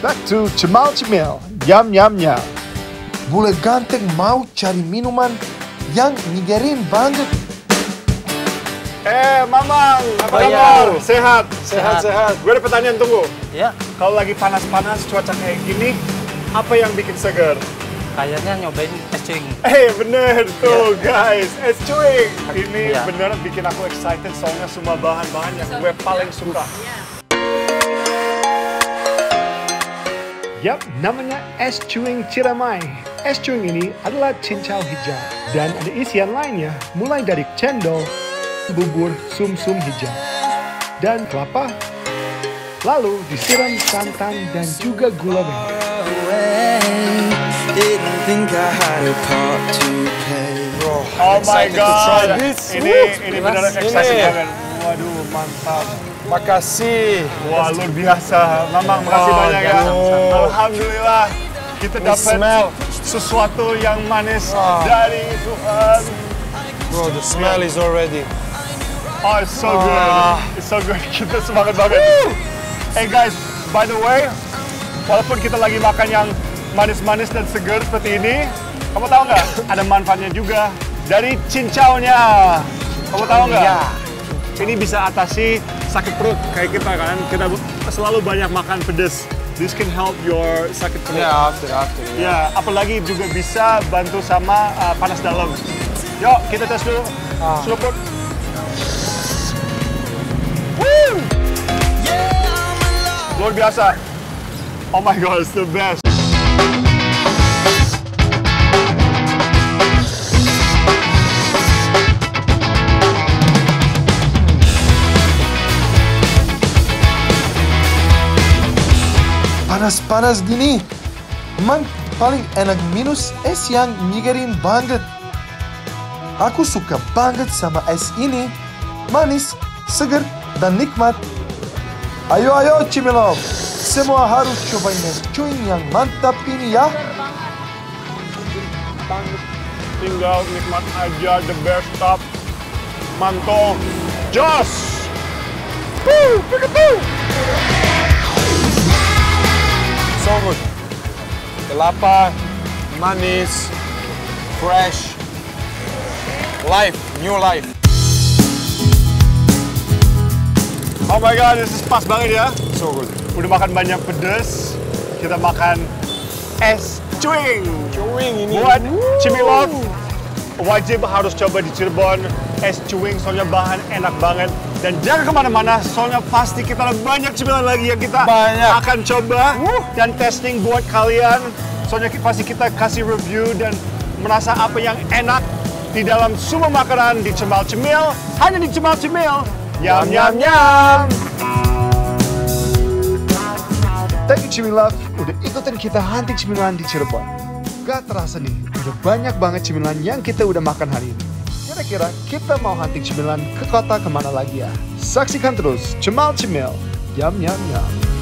back to Cemal Cemil. Yum yum yum. Bule ganteng mau cari minuman yang nyegerin banget. Mamang, apa Oh, kabar? iya. Sehat? Sehat. Gue ada pertanyaan, tunggu. Ya, Kalau lagi panas-panas, cuaca kayak gini, apa yang bikin seger? kayaknya nyobain es cuing. Bener tuh guys, es cuing. Ini Iya. bener bikin aku excited soalnya semua bahan-bahan yang gue paling suka. Yap, namanya es cuing Ciremai. Es cuing ini adalah cincau hijau dan ada isian lainnya, mulai dari cendol, bubur sum-sum hijau, dan kelapa. Lalu disiram santan dan juga gula merah. Didn't think I had a part to play. Oh my excited to try god, this. ini benar excited Ini. banget. Waduh, mantap. Makasih. Wah, luar biasa. Mamang, makasih Oh, banyak ya. God. Alhamdulillah, kita The dapat smell. sesuatu yang manis Ah. dari Tuhan. Bro, the smell is already. Oh, it's so good. It's so good. Kita semangat banget. Hey guys, by the way, walaupun kita lagi makan yang manis-manis dan segar seperti ini, kamu tahu nggak? Ada manfaatnya juga dari cincaunya. Kamu tahu nggak? Iya. Ini bisa atasi sakit perut kayak kita kan. Kita selalu banyak makan pedas. This can help your sakit perut. Yeah, after. Ya, apalagi juga bisa bantu sama panas dalam. Yuk, kita tes dulu. Seruput. Woo! Luar biasa. Oh my god, it's the best. Panas-panas gini, emang paling enak minus es yang nyegerin banget. Aku suka banget sama es ini, manis, seger, dan nikmat. Ayo Cimilom, semua harus cobain es cuing yang mantap ini ya. Tinggal nikmat aja, the best stuff. Mantap. Jos! Woo! Begitu! So good. Kelapa, manis, fresh, new life. Oh my god, this is pas banget ya. So good. Udah makan banyak pedas, kita makan es cuing. Cuing ini. Buat Cimilov, wajib harus coba di Cirebon es cuing, soalnya bahan enak banget. Dan jangan kemana-mana, soalnya pasti kita ada banyak cemilan lagi yang kita akan coba dan testing buat kalian. Soalnya pasti kita kasih review dan merasa apa yang enak di dalam semua makanan di Cemal Cemil, hanya di Cemal Cemil. Yum yum yum. Thank you Cimilov, udah ikutin kita hunting cemilan di Cirebon. Gak terasa nih, udah banyak banget cemilan yang kita udah makan hari ini. Kira-kira kita mau hunting cemilan ke kota kemana lagi ya? Saksikan terus Cemal Cemil. Yum yum yum.